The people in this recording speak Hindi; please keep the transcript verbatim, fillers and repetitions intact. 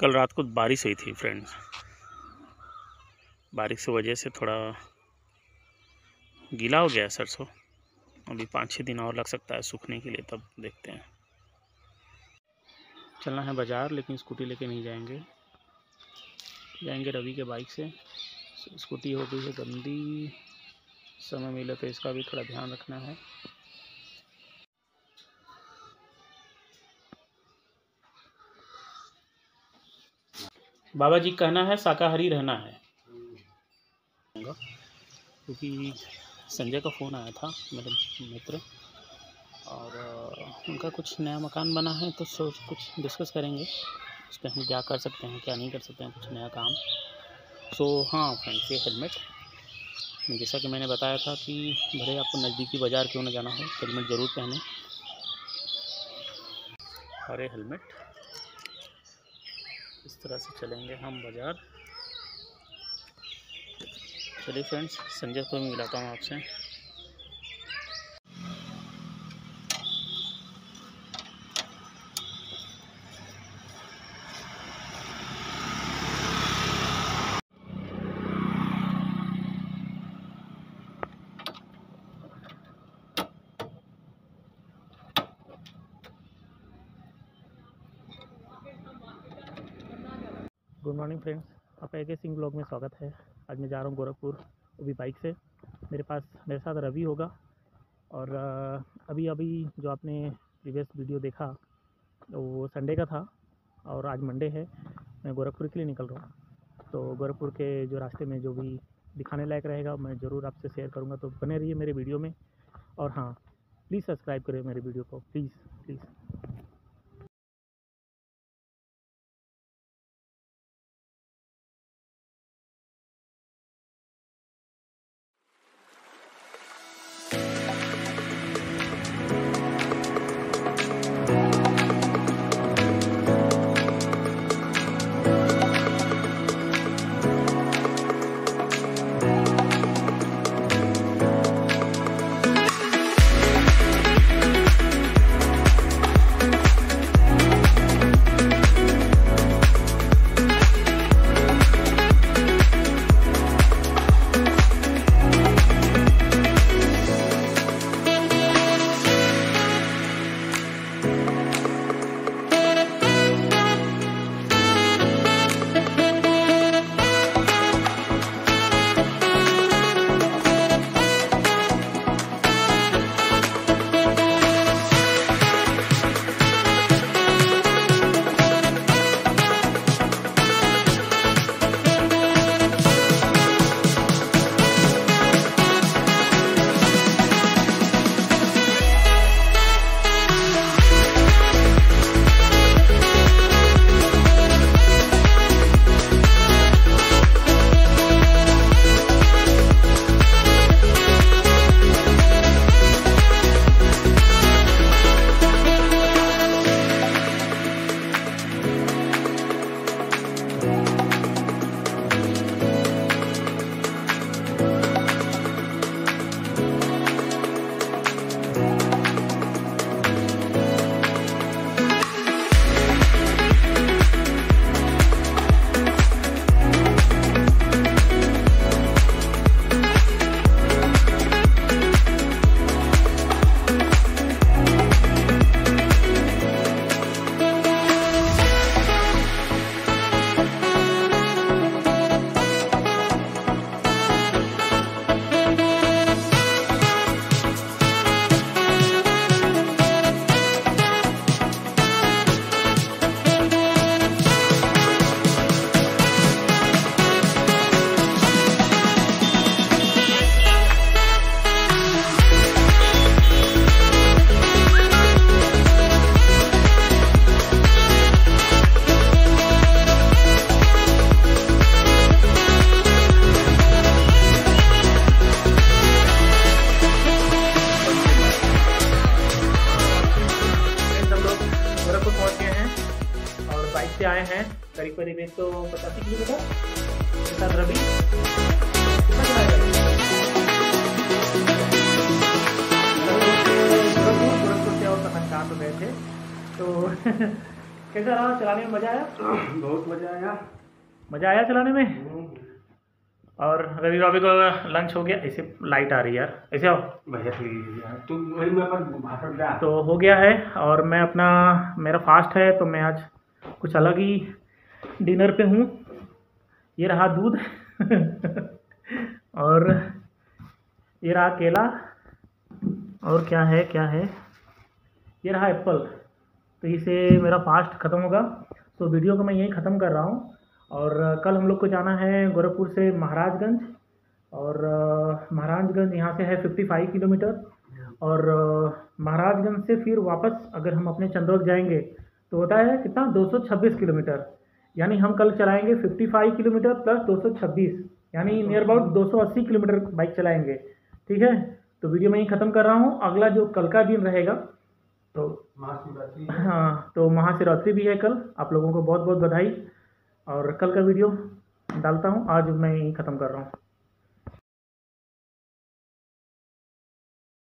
कल रात को बारिश हुई थी फ्रेंड्स। बारिश की वजह से थोड़ा गीला हो गया है सरसों। अभी पाँच छः दिन और लग सकता है सूखने के लिए, तब देखते हैं। चलना है बाज़ार, लेकिन स्कूटी लेके नहीं जाएंगे, जाएंगे रवि के बाइक से। स्कूटी हो गई है गंदी, समय मिले तो इसका भी थोड़ा ध्यान रखना है। बाबा जी कहना है शाकाहारी रहना है, क्योंकि संजय का फ़ोन आया था मेरे मित्र, और उनका कुछ नया मकान बना है, तो सोच कुछ डिस्कस करेंगे उस पर, हम क्या कर सकते हैं क्या नहीं कर सकते हैं, कुछ नया काम। सो हाँ फ्रेंड्स, ये हेलमेट, जैसा कि मैंने बताया था कि भले आपको नज़दीकी बाज़ार क्यों ना जाना हो, हेलमेट ज़रूर पहने। और ये हेलमेट, इस तरह से चलेंगे हम बाज़ार। चलिए फ्रेंड्स, संजय को भी मिलाता हूँ आपसे। गुड मॉर्निंग फ्रेंड्स, आपका एक सिंह ब्लॉग में स्वागत है। आज मैं जा रहा हूँ गोरखपुर, वो भी बाइक से। मेरे पास मेरे साथ रवि होगा, और अभी अभी जो आपने प्रीवियस वीडियो देखा वो संडे का था, और आज मंडे है। मैं गोरखपुर के लिए निकल रहा हूँ, तो गोरखपुर के जो रास्ते में जो भी दिखाने लायक रहेगा मैं ज़रूर आपसे शेयर करूँगा, तो बने रहिए मेरे वीडियो में। और हाँ, प्लीज़ सब्सक्राइब करें मेरे वीडियो को, प्लीज़ प्लीज़। से आए हैं, करीब करीब एक सौ पचासी किलोमीटर के साथ रवि कितना चलाएगा गोरखपुर से और पचास हो गए थे। तो कैसा रहा चलाने में? मज़ा आया? बहुत मजा आया। मज़ा आया चलाने में? और रवि भाभी को लंच हो गया। ऐसे लाइट आ रही है यार, ऐसे आओ भैया तू वही में पर भाषण जा। तो हो गया है। और मैं अपना मेरा फास्ट है तो मैं आज कुछ अलग ही डिनर पे हूँ। ये रहा दूध और ये रहा केला, और क्या है क्या है ये रहा एप्पल। तो इसे मेरा फास्ट ख़त्म होगा। तो वीडियो को मैं यहीं ख़त्म कर रहा हूँ। और कल हम लोग को जाना है गोरखपुर से महाराजगंज, और महाराजगंज यहाँ से है पचपन किलोमीटर। और महाराजगंज से फिर वापस अगर हम अपने चंदौद जाएंगे तो होता है कितना, दो सौ छब्बीस किलोमीटर। यानी हम कल चलाएंगे पचपन किलोमीटर प्लस दो सौ छब्बीस, यानी नियर अबाउट दो सौ अस्सी किलोमीटर बाइक चलाएंगे। ठीक है, तो वीडियो मैं ही ख़त्म कर रहा हूँ। अगला जो कल का दिन रहेगा तो महाशिवरात्रि, हाँ तो महाशिवरात्रि भी है कल। आप लोगों को बहुत बहुत बधाई। और कल का वीडियो डालता हूँ, आज मैं यही ख़त्म कर रहा हूँ।